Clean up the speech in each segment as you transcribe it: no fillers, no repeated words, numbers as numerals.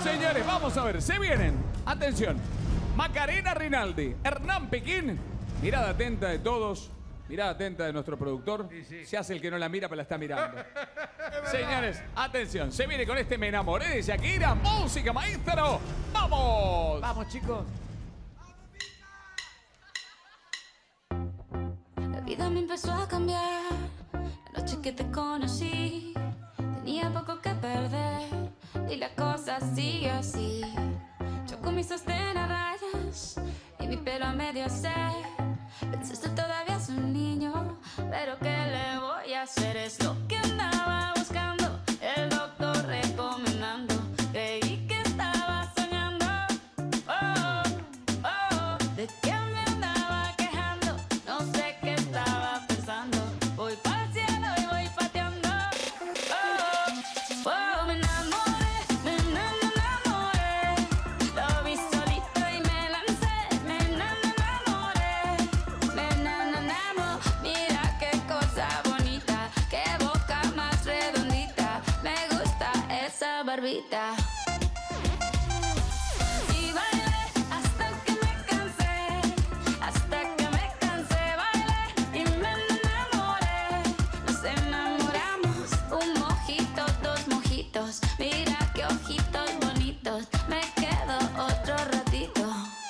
Señores, vamos a ver, se vienen. Atención. Macarena Rinaldi, Hernán Pequín. Mirada atenta de todos. Mirada atenta de nuestro productor. Sí. Se hace el que no la mira, pero la está mirando. Señores, atención. Se viene con este Me Enamoré de Shakira. Música, maestro. ¡Vamos! Vamos, chicos. La vida me empezó a cambiar. La noche que te conocí, tenía poco que perder y la cosa sigue así. Yo con mis sostén a rayas y mi pelo a medio se. Pensaste todavía es un niño, pero ¿qué le voy a hacer? Es lo que andaba buscando, el doctor recomendando. Creí que estaba soñando. Oh, oh, ¿de qué me andaba quejando? No sé qué estaba pensando. Voy para el cielo y voy pateando. Oh, oh, me enamoré, me enamoré. Lo vi solito y me lancé. Me enamoré, me enamoré. Mira qué cosa bonita, qué boca más redondita. Me gusta esa barbita. Y bailé hasta que me cansé, hasta que me cansé, bailé y me enamoré. Nos enamoramos, un mojito, dos mojitos. Mira qué ojitos bonitos, me quedo otro ratito.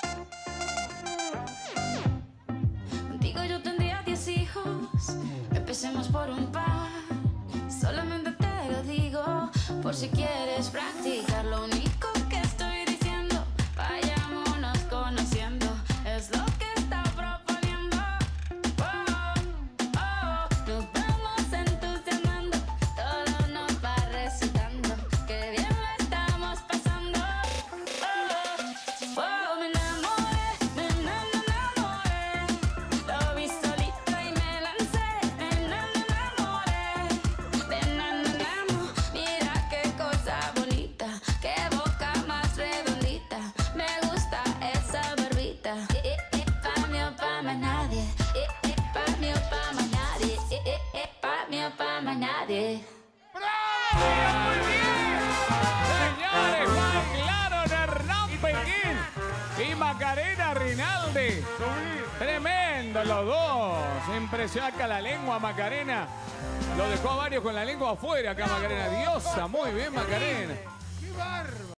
Contigo yo tendría 10 hijos, empecemos por un par. Solamente te lo digo, por si quieres practicar. Lo único que estoy diciendo, vayámonos conociendo, es lo que está proponiendo. Oh, oh, nos vamos entusiasmando, todo nos va recitando, que bien lo estamos pasando. Oh, oh, me enamoré, me enamoré. Lo vi solito y me lancé. Me enamoré, me enamoramos. Mira qué cosa bonita, qué boca más redondita. Me gusta esa barbita. Pa' mí o pa' más nadie. Pa' mí o pa' más nadie. Pa' mí o pa' más nadie. Señores, bailaron Hernán Pequín y Macarena Rinaldi. Tremendo los dos. Impresionante acá la lengua, Macarena. Lo dejó a varios con la lengua afuera acá, Macarena. Diosa, muy bien, Macarena. ¡Qué bárbaro!